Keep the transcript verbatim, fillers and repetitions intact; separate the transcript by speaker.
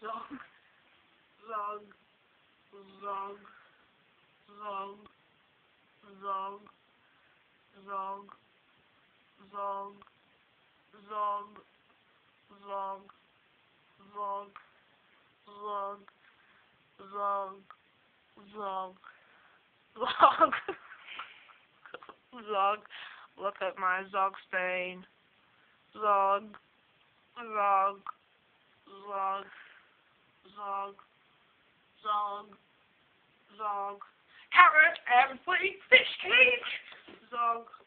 Speaker 1: Zog, zog, zog, zog, zog, zog, zog, zog, zog, zog, zog, zog, zog, zog, zog. Look at my zog stain. Zog, zog, zog, zog, zog, zog. Carrot and sweet fish cake. Zog.